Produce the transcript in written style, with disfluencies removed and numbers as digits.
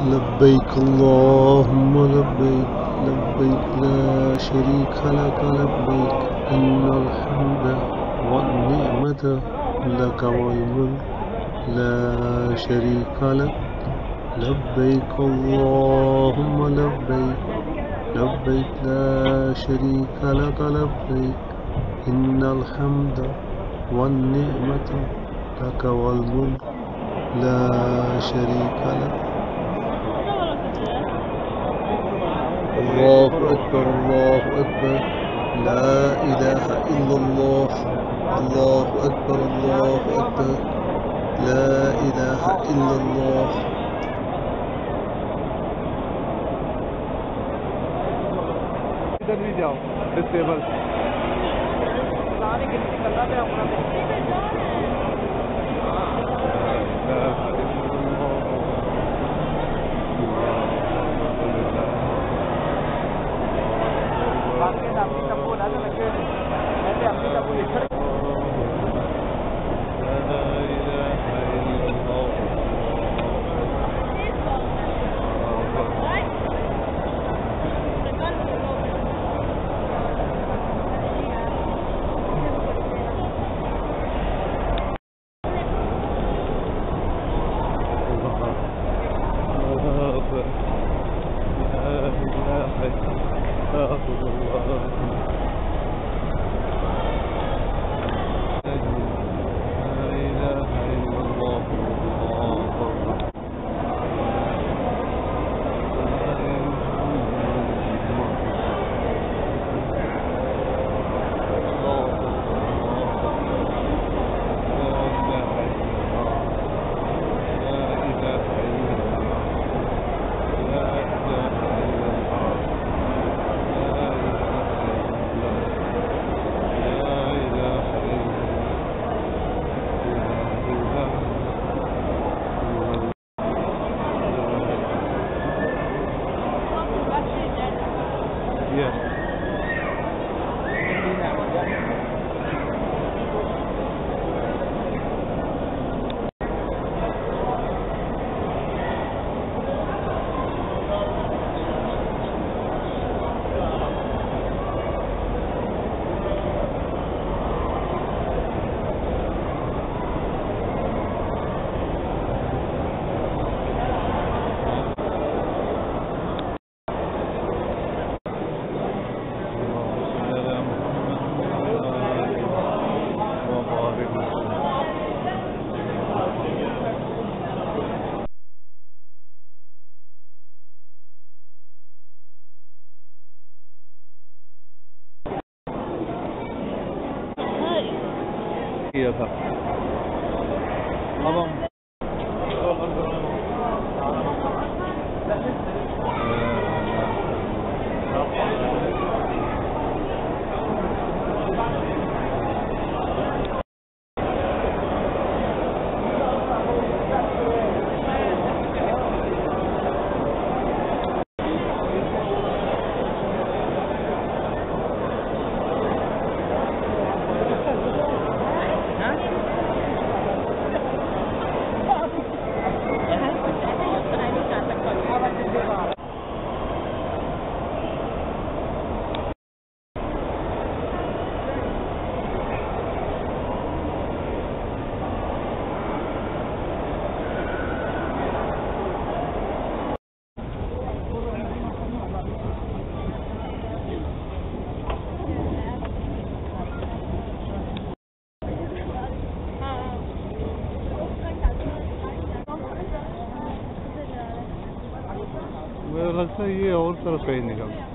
لبيك اللهم لبيك لبيك لا شريك لك لبيك إن الحمد والنعمة لك والملك لا شريك لك لبيك اللهم لبيك لبيك لا شريك لك لبيك إن الحمد والنعمة لك والملك لا شريك لك. الله أكبر الله أكبر لا إله إلا الله. الله أكبر الله أكبر لا إله إلا الله. इधर भी जाओ टेबल लाने के लिए करना है अपना किया था अब हम मेरा लगता है ये और तरफ कहीं निकल